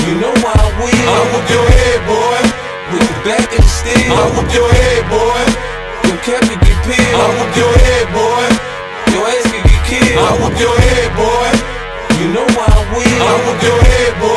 You know why I will. I'll whoop your head, boy. With the back of the steel. I'll whoop your head, boy. Your cap could get peeled. I'll whoop your head, boy. Your ass could get killed. I'll whoop your head, boy. You know why I will. I'll whoop your head, boy.